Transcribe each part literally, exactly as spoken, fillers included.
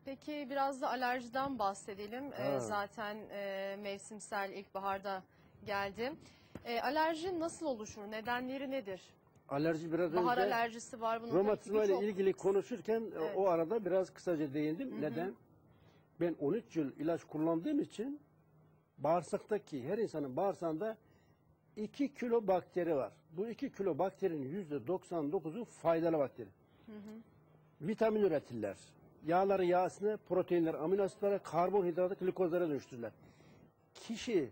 Peki biraz da alerjiden bahsedelim. Ee, zaten e, mevsimsel ilkbaharda geldi. E, alerji nasıl oluşur? Nedenleri nedir? Alerji biraz Bahar önce alerjisi var. Bunun romatizma ile çok... ilgili konuşurken Evet. o arada biraz kısaca değindim. Hı hı. Neden? Ben on üç yıl ilaç kullandığım için bağırsaktaki her insanın bağırsağında iki kilo bakteri var. Bu iki kilo bakterinin yüzde doksan dokuzu faydalı bakteri. Hı hı. Vitamin üretirler. Yağları yağ asitine, proteinler, amino asitlere, karbonhidratı, glikozlara dönüştürürler. Kişi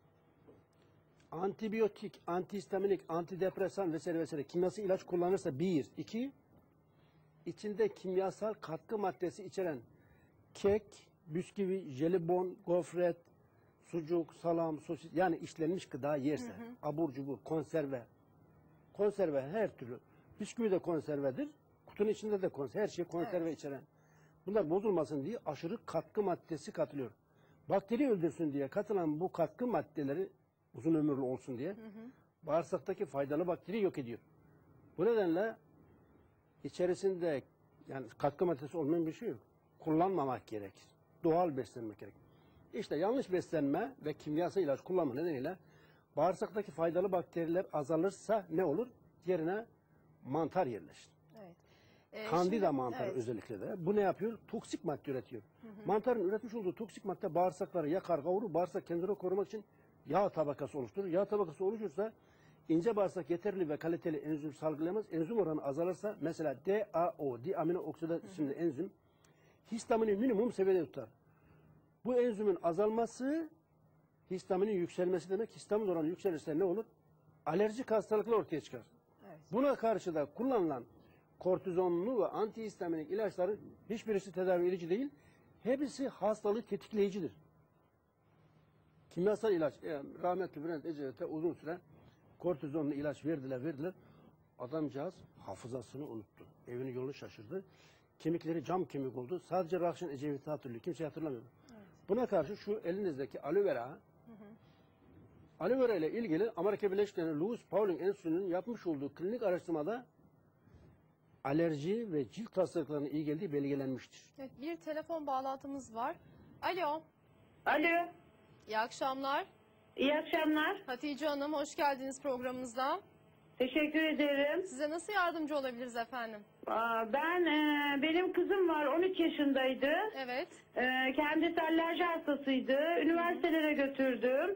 antibiyotik, antihistaminik, antidepresan vesaire vesaire kimyasal ilaç kullanırsa bir, iki, içinde kimyasal katkı maddesi içeren kek, bisküvi, jelibon, gofret, sucuk, salam, sosis yani işlenmiş gıda yerse, hı hı. abur cubur, konserve, konserve her türlü, bisküvi de konservedir, kutunun içinde de konserve, her şey konserve evet. içeren. Bunlar bozulmasın diye aşırı katkı maddesi katılıyor. Bakteri öldürsün diye katılan bu katkı maddeleri uzun ömürlü olsun diye hı hı. bağırsaktaki faydalı bakteri yok ediyor. Bu nedenle içerisinde yani katkı maddesi olmayan bir şey yok. Kullanmamak gerekir. Doğal beslenmek gerekir. İşte yanlış beslenme ve kimyasal ilaç kullanma nedeniyle bağırsaktaki faydalı bakteriler azalırsa ne olur? Yerine mantar yerleşir. Evet. Ee, Candida şimdi, mantarı evet. özellikle de. Bu ne yapıyor? Toksik madde üretiyor. Hı hı. Mantarın üretmiş olduğu toksik madde bağırsakları yakar, kavurur. Bağırsak kendini korumak için yağ tabakası oluşturur. Yağ tabakası oluşursa ince bağırsak yeterli ve kaliteli enzim salgılayamaz. Enzim oranı azalırsa mesela D A O, diamino oksidat isimli enzim histamini minimum seviyede tutar. Bu enzimin azalması histaminin yükselmesi demek. Histamin oranı yükselirse ne olur? Alerjik hastalıklar ortaya çıkar. Evet. Buna karşı da kullanılan kortizonlu ve antihistaminik ilaçların hiçbirisi tedavi edici değil. Hepsi hastalığı tetikleyicidir. Kimyasal ilaç, yani rahmetli Bülent Ecevit'e uzun süre kortizonlu ilaç verdiler, verdiler. Adamcağız hafızasını unuttu. Evini yolunu şaşırdı. Kemikleri cam kemik oldu. Sadece Rahşan Ecevit'i hatırlıyor. Kimse hatırlamıyor. Evet. Buna karşı şu elinizdeki aloe vera, hı hı. aloe vera ile ilgili Amerika Birleşik Devletleri Louis Pauling Enstitüsü'nün yapmış olduğu klinik araştırmada alerji ve cilt hastalıklarına iyi geldiği belgelenmiştir. Evet, bir telefon bağlantımız var. Alo. Alo. İyi akşamlar. İyi akşamlar. Hatice Hanım, hoş geldiniz programımıza. Teşekkür ederim. Size nasıl yardımcı olabiliriz efendim? Aa, ben, e, benim kızım var, on üç yaşındaydı. Evet. E, kendisi alerji hastasıydı. Üniversitelere götürdüm.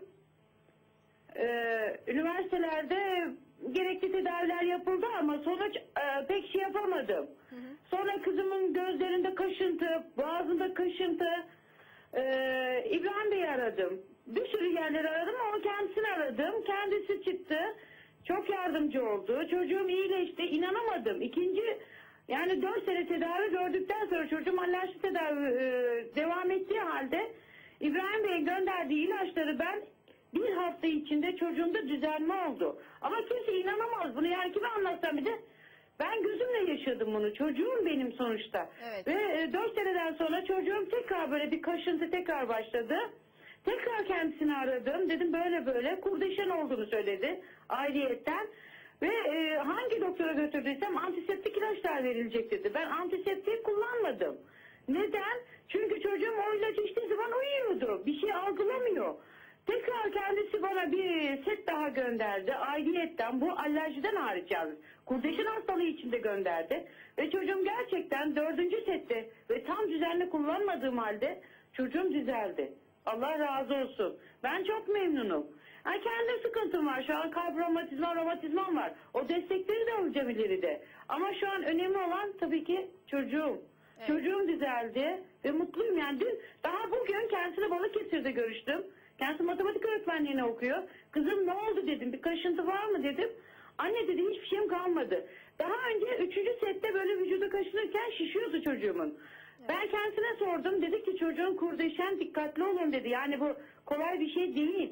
E, üniversitelerde gerekli tedaviler yapıldı ama sonuç e, pek şey yapamadım. Hı hı. Sonra kızımın gözlerinde kaşıntı, boğazında kaşıntı. E, İbrahim Bey'i aradım. Bir sürü yerleri aradım ama kendisini aradım. Kendisi çıktı. Çok yardımcı oldu. Çocuğum iyileşti. İnanamadım. İkinci yani dört sene tedavi gördükten sonra çocuğum alerji tedavi e, devam ettiği halde İbrahim Bey'in gönderdiği ilaçları ben bir hafta içinde çocuğumda düzelme oldu. Ama kimse inanamaz bunu. Yani kime anlatsam bir de ben gözümle yaşadım bunu. Çocuğum benim sonuçta. Evet. Ve e, dört seneden sonra çocuğum tekrar böyle bir kaşıntı tekrar başladı. Tekrar kendisini aradım. Dedim böyle böyle kurdeşen olduğunu söyledi ayrıyetten. Ve e, hangi doktora götürdüysem antiseptik ilaçlar verilecek dedi. Ben antiseptik kullanmadım. Neden? Çünkü çocuğum o ilacı içtiği zaman uyuyordu. Bir şey algılamıyor. Tekrar kendisi bana bir set daha gönderdi. Ayrıyetten bu alerjiden hariç yalnız. Kurdeşen hastalığı içinde gönderdi. Ve çocuğum gerçekten dördüncü sette ve tam düzenli kullanmadığım halde çocuğum düzeldi. Allah razı olsun. Ben çok memnunum. Yani kendi sıkıntım var. Şu an kalp romatizma, romatizmam var. O destekleri de alacağım ileride. Ama şu an önemli olan tabii ki çocuğum. Evet. Çocuğum düzeldi ve mutluyum. Yani dün, daha bugün kendisiyle Balıkesir'de görüştüm. Kendisi matematik öğretmenliğine okuyor. Kızım ne oldu dedim. Bir kaşıntı var mı dedim. Anne dedi hiçbir şeyim kalmadı. Daha önce üçüncü sette böyle vücuda kaşınırken şişiyordu çocuğumun. Ben kendisine sordum. Dedi ki çocuğun kurdeşen dikkatli olun dedi. Yani bu kolay bir şey değil.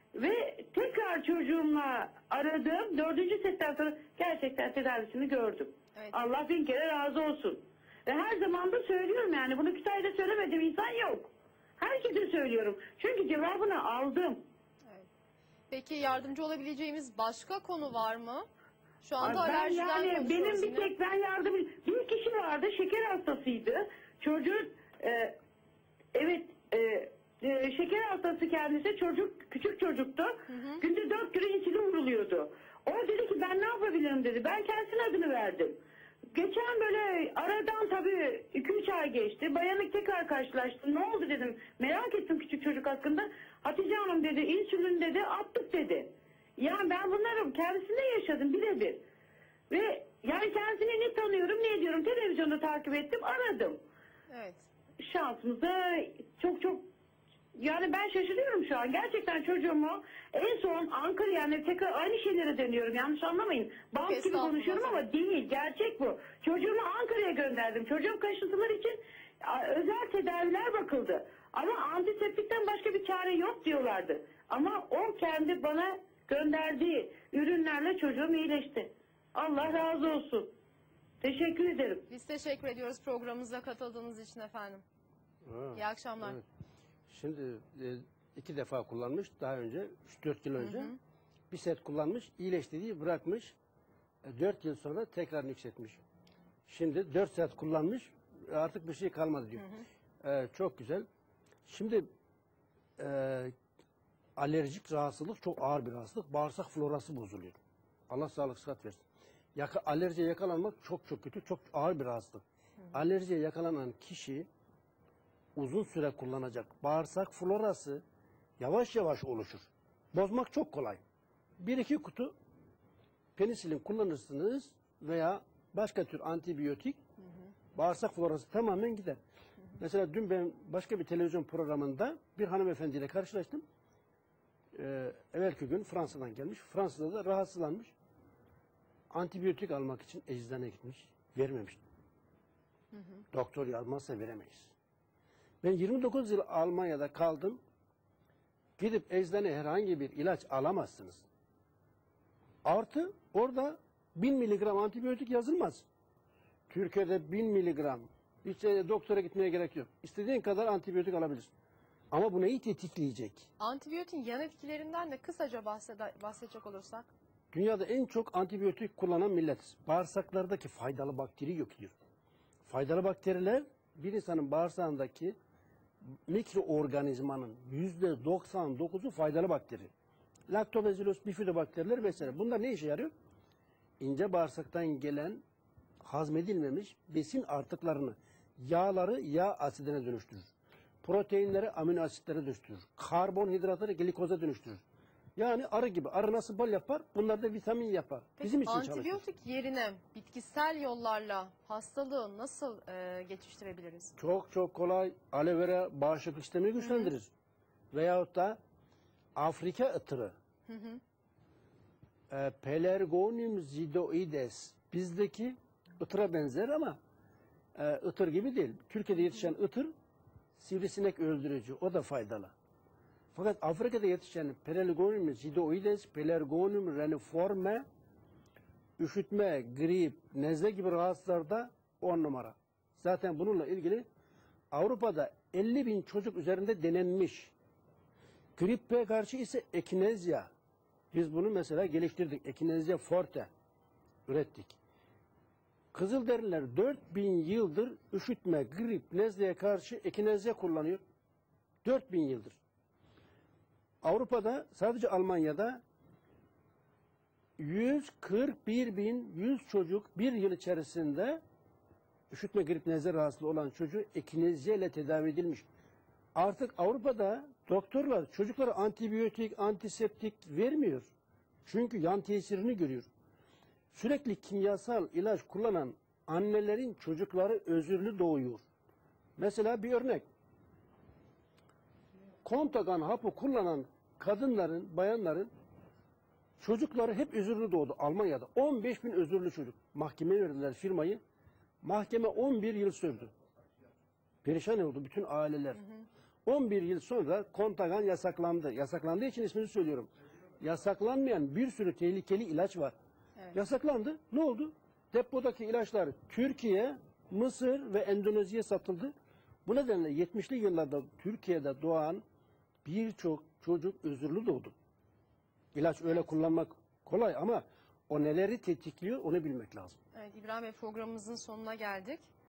Ve tekrar çocuğumla aradım. Dördüncü setten sonra gerçekten tedavisini gördüm. Evet. Allah bin kere razı olsun. Ve her zaman da söylüyorum yani. Bunu Kütahya'da söylemediğim insan yok. Herkese söylüyorum. Çünkü cevabını aldım. Evet. Peki yardımcı olabileceğimiz başka konu var mı? Şu anda ben alerjiden yani benim bir yine. tek ben yardım bir kişi vardı şeker hastasıydı. Çocuğu Ee, evet, e, e, şeker hastası kendisi, çocuk, küçük çocuktu. Hı hı. Günde dört kilo insülin vuruluyordu. O dedi ki ben ne yapabilirim dedi. Ben kendisine adını verdim. Geçen böyle aradan tabii iki üç ay geçti. Bayanlık tekrar karşılaştım. Ne oldu dedim. Merak ettim küçük çocuk hakkında. Hatice Hanım dedi, insülin dedi, attık dedi. Yani ben bunları kendisinde yaşadım birebir. Ve yani kendisini ne tanıyorum ne ediyorum. Televizyonda takip ettim, aradım. Evet. Şansımıza çok çok, yani ben şaşırıyorum şu an. Gerçekten çocuğumu en son Ankara, yani tekrar aynı şeylere dönüyorum. Yanlış anlamayın. Bant gibi Estağfurullah. konuşuyorum ama değil. Gerçek bu. Çocuğumu Ankara'ya gönderdim. Çocuğum kaşıntılar için a, özel tedaviler bakıldı. Ama antiseptikten başka bir çare yok diyorlardı. Ama o kendi bana gönderdiği ürünlerle çocuğum iyileşti. Allah razı olsun. Teşekkür ederim. Biz teşekkür ediyoruz programımıza katıldığınız için efendim. Ha, İyi akşamlar. evet. Şimdi e, iki defa kullanmış daha önce, üç dört yıl önce. Hı hı. Bir set kullanmış, iyileşti diye bırakmış. E, dört yıl sonra tekrar yükseltmiş. Şimdi dört set kullanmış, artık bir şey kalmadı diyor. Hı hı. E, çok güzel. Şimdi e, alerjik rahatsızlık çok ağır bir rahatsızlık. Bağırsak florası bozuluyor. Allah sağlık sıhhat versin. Yaka, alerjiye yakalanmak çok çok kötü, çok ağır bir rahatsızlık. Hı hı. Alerjiye yakalanan kişi uzun süre kullanacak. Bağırsak florası yavaş yavaş oluşur. Bozmak çok kolay. Bir iki kutu penisilin kullanırsınız veya başka tür antibiyotik, hı hı, bağırsak florası tamamen gider. Hı hı. Mesela dün ben başka bir televizyon programında bir hanımefendiyle karşılaştım. Ee, evvelki gün Fransa'dan gelmiş. Fransa'da da rahatsızlanmış. Antibiyotik almak için eczaneye gitmiş. Vermemiş. Hı hı. Doktor yazmazsa veremeyiz. Ben yirmi dokuz yıl Almanya'da kaldım. Gidip eczaneye herhangi bir ilaç alamazsınız. Artı orada bin miligram antibiyotik yazılmaz. Türkiye'de bin miligram. Hiç doktora gitmeye gerek yok. İstediğin kadar antibiyotik alabilirsin. Ama bu neyi tetikleyecek? Antibiyotin yan etkilerinden de kısaca bahsede, bahsedecek olursak. Dünyada en çok antibiyotik kullanan milletiz. Bağırsaklardaki faydalı bakteri yok diyor. Faydalı bakteriler bir insanın bağırsağındaki mikroorganizmanın yüzde doksan dokuzu faydalı bakteri. Lactobacillus bifidobakteriler vesaire. Bunlar ne işe yarıyor? İnce bağırsaktan gelen hazmedilmemiş besin artıklarını, yağları yağ asidine dönüştürür. Proteinleri amino asitlere dönüştürür. Karbonhidratları glikoza dönüştürür. Yani arı gibi. Arı nasıl bal yapar? Bunlar da vitamin yapar. Peki, bizim için çalışır. antibiyotik yerine bitkisel yollarla hastalığı nasıl e, geçiştirebiliriz? Çok çok kolay. Aloe vera bağışıklık sistemini güçlendirir. Hı hı. Veyahut da Afrika ıtırı. Hı hı. E, Pelargonium zidoides. Bizdeki ıtıra benzer ama e, ıtır gibi değil. Türkiye'de yetişen ıtır sivrisinek öldürücü. O da faydalı. Fakat Afrika'da yetişen Pelargonium zidoides, Pelargonium reniforme, üşütme, grip, nezle gibi rahatsızlarda on numara. Zaten bununla ilgili Avrupa'da elli bin çocuk üzerinde denenmiş. Grippe karşı ise ekinezya. Biz bunu mesela geliştirdik. Ekinezya forte ürettik. Kızılderililer dört bin yıldır üşütme, grip, nezleye karşı ekinezya kullanıyor. dört bin yıldır. Avrupa'da sadece Almanya'da yüz kırk bir bin yüz çocuk bir yıl içerisinde üşütme, grip, nezle rahatsızlığı olan çocuğu ekinezya ile tedavi edilmiş. Artık Avrupa'da doktorlar çocuklara antibiyotik, antiseptik vermiyor. Çünkü yan tesirini görüyor. Sürekli kimyasal ilaç kullanan annelerin çocukları özürlü doğuyor. Mesela bir örnek. Kontagan hapı kullanan kadınların, bayanların çocukları hep özürlü doğdu Almanya'da. on beş bin özürlü çocuk. Mahkemeye verdiler firmayı. Mahkeme on bir yıl sürdü. Perişan oldu bütün aileler. Hı hı. on bir yıl sonra Kontagan yasaklandı. Yasaklandığı için ismini söylüyorum. Yasaklanmayan bir sürü tehlikeli ilaç var. Evet. Yasaklandı. Ne oldu? Depodaki ilaçlar Türkiye, Mısır ve Endonezya'ya satıldı. Bu nedenle yetmişli yıllarda Türkiye'de doğan birçok çocuk özürlü doğdu. İlaç öyle kullanmak kolay ama o neleri tetikliyor onu bilmek lazım. Evet, İbrahim Bey, programımızın sonuna geldik.